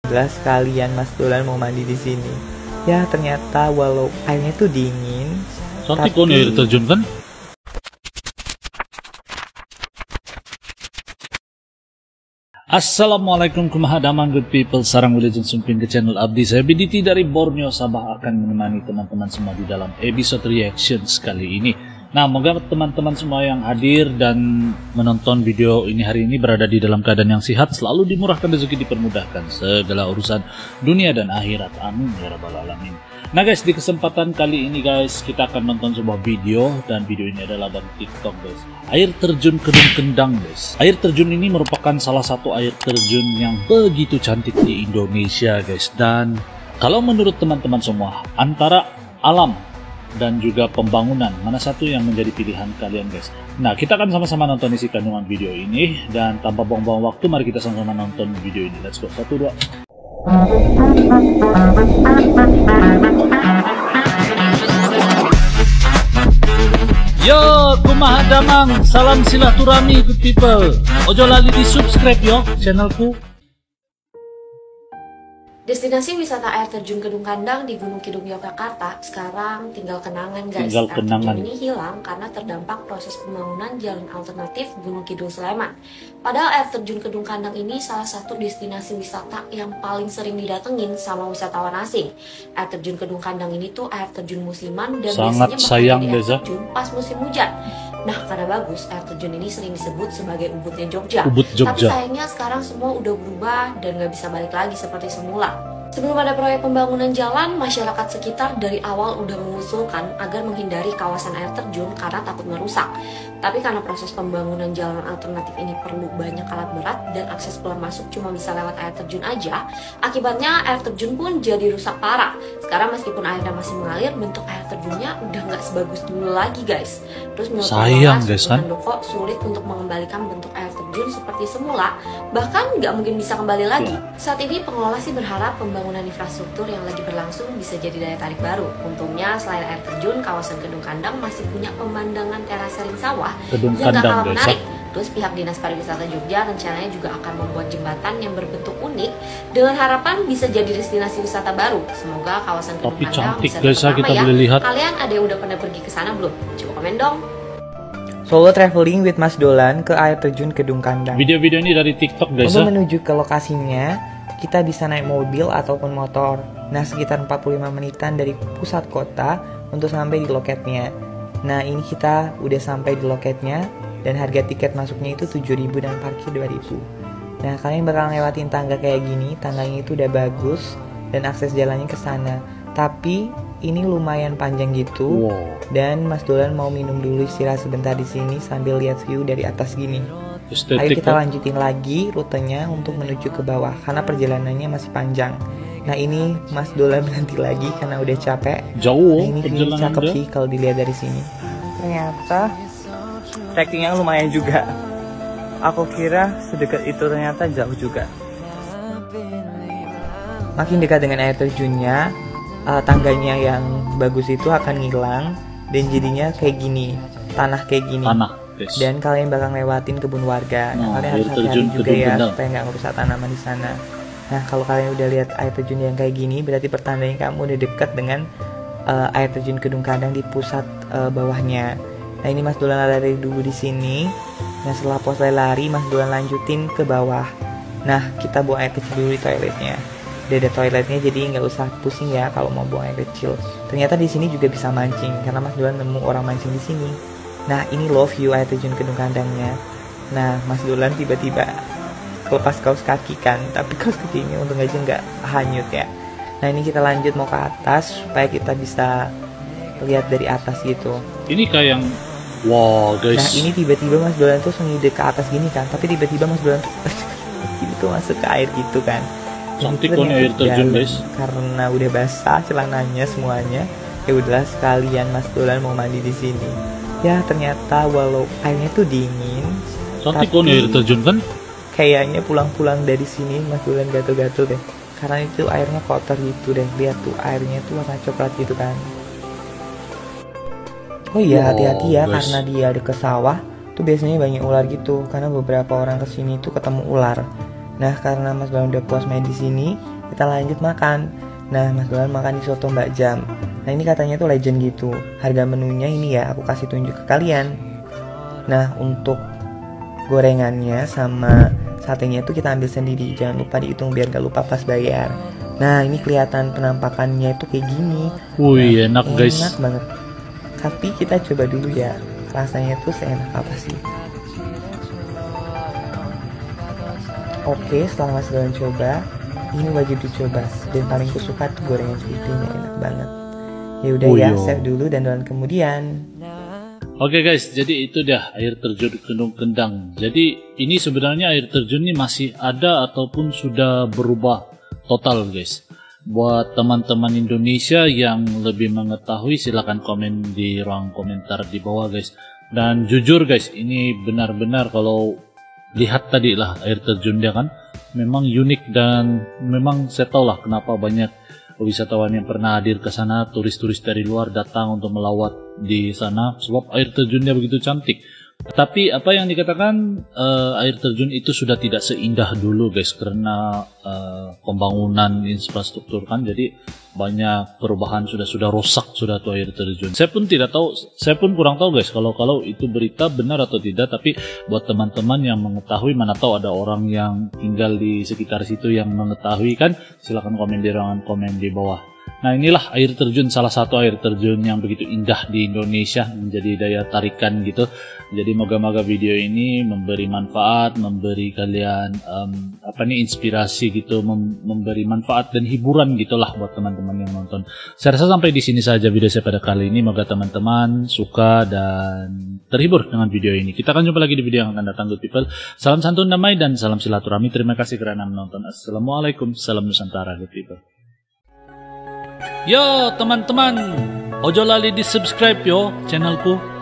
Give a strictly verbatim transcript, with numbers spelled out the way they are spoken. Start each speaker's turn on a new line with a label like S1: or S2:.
S1: Jelas sekalian Mas Dolan mau mandi di sini. Ya ternyata walau airnya tuh dingin,
S2: Cantik
S1: tapi
S2: kan air terjun kan? Assalamualaikum kumahadaman good people. Sarang wilujeng sumping ke channel Abdi. Saya B D T dari Borneo Sabah akan menemani teman-teman semua di dalam episode reaction kali ini. Nah, moga teman-teman semua yang hadir dan menonton video ini hari ini berada di dalam keadaan yang sehat, selalu dimurahkan rezeki, dipermudahkan segala urusan dunia dan akhirat. Amin ya rabbal alamin. Nah guys, di kesempatan kali ini guys, kita akan nonton sebuah video, dan video ini adalah dari TikTok guys. Air terjun Kedung Kendang guys. Air terjun ini merupakan salah satu air terjun yang begitu cantik di Indonesia guys. Dan kalau menurut teman-teman semua, antara alam dan juga pembangunan, mana satu yang menjadi pilihan kalian guys? Nah, kita akan sama-sama nonton isi kandungan video ini, dan tanpa buang-buang waktu, mari kita sama-sama nonton video ini. Let's go. Satu, dua. Yo, kumaha damang, salam silaturahmi good people. Ojo lali di subscribe yo channelku.
S3: Destinasi wisata air terjun Kedung Kandang di Gunung Kidul, Yogyakarta sekarang tinggal kenangan guys.
S2: Tinggal
S3: air
S2: kenangan.
S3: terjun ini hilang karena terdampak proses pembangunan jalan alternatif Gunung Kidul Sleman. Padahal air terjun Kedung Kandang ini salah satu destinasi wisata yang paling sering didatengin sama wisatawan asing. Air terjun Kedung Kandang ini tuh air terjun musiman dan
S2: Sangat
S3: biasanya
S2: sayang,
S3: bakal jadi air
S2: Deza.
S3: terjun pas musim hujan. Nah, karena bagus, air terjun ini sering disebut sebagai Ubudnya Jogja.
S2: Ubud
S3: Tapi
S2: Jogja.
S3: sayangnya sekarang semua udah berubah dan nggak bisa balik lagi seperti semula. Sebelum ada proyek pembangunan jalan, masyarakat sekitar dari awal udah mengusulkan agar menghindari kawasan air terjun karena takut merusak. Tapi karena proses pembangunan jalan alternatif ini perlu banyak alat berat dan akses keluar masuk cuma bisa lewat air terjun aja, akibatnya air terjun pun jadi rusak parah. Sekarang meskipun airnya masih mengalir, bentuk air terjunnya udah nggak sebagus dulu lagi guys. Terus menurut
S2: Sayang,
S3: pengelola,
S2: guys, kan?
S3: Handoko sulit untuk mengembalikan bentuk air terjun seperti semula, bahkan nggak mungkin bisa kembali lagi. Saat ini pengelola sih berharap pembangunan infrastruktur yang lagi berlangsung bisa jadi daya tarik baru. Untungnya selain air terjun, kawasan Kedung Kandang masih punya pemandangan teras ring sawah
S2: Kedung
S3: yang gak
S2: Kandang
S3: kalah
S2: guys.
S3: menarik. Terus pihak Dinas Pariwisata Jogja rencananya juga akan membuat jembatan yang berbentuk unik dengan harapan bisa jadi destinasi wisata baru. Semoga kawasan Kedung
S2: Tapi
S3: Kandang
S2: cantik
S3: bisa
S2: guys,
S3: tetap
S2: kita
S3: ramai ya.
S2: boleh lihat.
S3: Kalian ada yang udah pernah pergi ke sana belum? Coba komen dong.
S1: Solo traveling with Mas Dolan ke air terjun Kedung Kandang.
S2: Video-video ini dari TikTok guys.
S1: Untuk
S2: Ya.
S1: menuju ke lokasinya, kita bisa naik mobil ataupun motor. Nah, sekitar empat puluh lima menitan dari pusat kota untuk sampai di loketnya. Nah, ini kita udah sampai di loketnya, dan harga tiket masuknya itu tujuh ribu dan parkir dua ribu. Nah, kalian bakal lewatin tangga kayak gini. Tangganya itu udah bagus dan akses jalannya ke sana. Tapi ini lumayan panjang gitu.
S2: Wow.
S1: Dan Mas Dolan mau minum dulu, istirahat sebentar di sini sambil lihat view dari atas gini. Ayo
S2: Estetik
S1: kita
S2: kan?
S1: lanjutin lagi rutenya untuk menuju ke bawah karena perjalanannya masih panjang. Nah, ini Mas Dolan berhenti lagi karena udah capek.
S2: Jauh
S1: Nah, ini view
S2: perjalanan
S1: cakep
S2: dia.
S1: sih kalau dilihat dari sini. Ternyata trekkingnya lumayan juga. Aku kira sedekat itu, ternyata jauh juga. Makin dekat dengan air terjunnya, uh, tangganya yang bagus itu akan ngilang dan jadinya kayak gini, tanah kayak gini.
S2: Tanah guys.
S1: Dan kalian bakal lewatin kebun warga. Nah,
S2: Nah,
S1: kalian
S2: air
S1: harus hati-hati
S2: terjun
S1: juga
S2: Kedung
S1: ya
S2: Kendang.
S1: supaya nggak merusak tanaman di sana. Nah, kalau kalian udah lihat air terjun yang kayak gini, berarti pertandanya kamu udah dekat dengan uh, air terjun Kedung Kandang di pusat uh, bawahnya. Nah, ini Mas Dolan lari dulu di sini. Nah, setelah pos lari, Mas Dolan lanjutin ke bawah. Nah, kita buang air kecil dulu di toiletnya. Udah ada toiletnya, jadi nggak usah pusing ya kalau mau buang air kecil. Ternyata di sini juga bisa mancing karena Mas Dolan nemu orang mancing di sini. Nah, ini loh view air terjun Kedung Kandangnya. Nah, Mas Dolan tiba-tiba lepas kaos kaki kan, tapi kaos kakinya untung aja nggak hanyut ya. Nah, ini kita lanjut mau ke atas supaya kita bisa lihat dari atas gitu.
S2: Ini kayak yang wow guys.
S1: Nah, ini tiba-tiba Mas Dolan tuh ngide ke atas gini kan, tapi tiba-tiba Mas Dolan tuh ini tuh masuk ke air gitu kan.
S2: Cantik
S1: Ternyata
S2: kan air terjun
S1: dalam,
S2: guys.
S1: karena udah basah celananya semuanya. Ya udahlah, sekalian Mas Dolan mau mandi di sini. Ya ternyata walau airnya tuh dingin,
S2: Cantik
S1: tapi
S2: kan air terjun kan?
S1: kayaknya pulang-pulang dari sini Mas Dolan gatel-gatel deh. Karena itu airnya kotor gitu deh. Lihat tuh airnya tuh warna coklat gitu kan. Oh iya,
S2: Wow,
S1: hati-hati ya,
S2: guys.
S1: karena dia ada ke sawah tuh biasanya banyak ular gitu. Karena beberapa orang kesini tuh ketemu ular. Nah, karena Mas Dolan udah puas main di sini, kita lanjut makan. Nah, Mas Dolan makan di soto Mbak Jam. Nah, ini katanya tuh legend gitu. Harga menunya ini ya, aku kasih tunjuk ke kalian. Nah, untuk gorengannya sama satenya itu kita ambil sendiri, jangan lupa dihitung biar gak lupa pas bayar. Nah, ini kelihatan penampakannya itu kayak gini.
S2: Wih,
S1: nah,
S2: enak guys.
S1: Enak banget. Tapi kita coba dulu ya, rasanya tuh seenak apa sih? Oke, setelah Mas Dolan coba, ini wajib dicoba. Dan paling kusuka tuh gorengan crispy-nya, enak banget. Ya udah ya, save dulu dan Dolan kemudian.
S2: Oke guys, jadi itu dah air terjun Gunung Kendang. Jadi ini sebenarnya air terjun ini masih ada ataupun sudah berubah total guys. Buat teman-teman Indonesia yang lebih mengetahui silahkan komen di ruang komentar di bawah guys. Dan jujur guys, ini benar-benar kalau lihat tadi lah air terjun dia kan memang unik dan memang saya tahu lah kenapa banyak wisatawan yang pernah hadir ke sana, turis-turis dari luar datang untuk melawat di sana sebab air terjunnya begitu cantik. Tapi apa yang dikatakan uh, air terjun itu sudah tidak seindah dulu guys karena uh, pembangunan infrastruktur kan, jadi banyak perubahan sudah sudah rusak sudah tuh air terjun. Saya pun tidak tahu, saya pun kurang tahu guys kalau kalau itu berita benar atau tidak. Tapi buat teman-teman yang mengetahui, mana tahu ada orang yang tinggal di sekitar situ yang mengetahui kan, silakan komen di ruangan komen di bawah. Nah inilah air terjun, salah satu air terjun yang begitu indah di Indonesia, menjadi daya tarikan gitu. Jadi moga-moga video ini memberi manfaat, memberi kalian um, apa nih inspirasi gitu, mem memberi manfaat dan hiburan gitulah buat teman-teman yang nonton. Saya rasa sampai di sini saja video saya pada kali ini. Moga teman-teman suka dan terhibur dengan video ini. Kita akan jumpa lagi di video yang akan datang, good people. Salam santun, damai dan salam silaturahmi. Terima kasih karena menonton. Assalamualaikum, salam Nusantara, good people. Yo teman-teman, ojo lali di subscribe yo channelku.